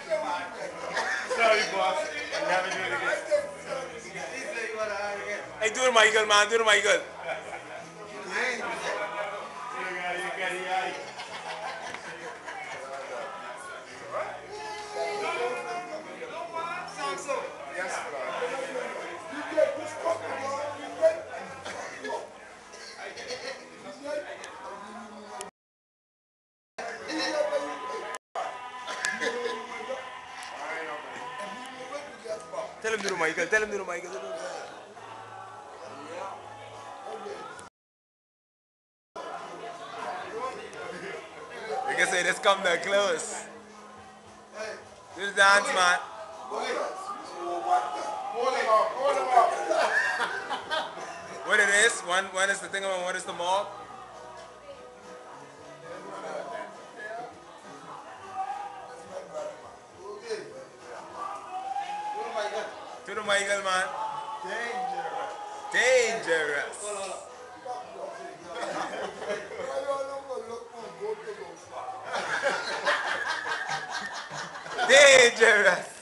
Sorry, boss. I'll never do it again. Hey, do it, Michael, man. Do it, Michael. Tell him do the Michael. Tell him do the Michael. Like I say, just come there close. Do the dance, man. What it is? One is the thing about one is the mob. To the Michael, man. Dangerous. Dangerous.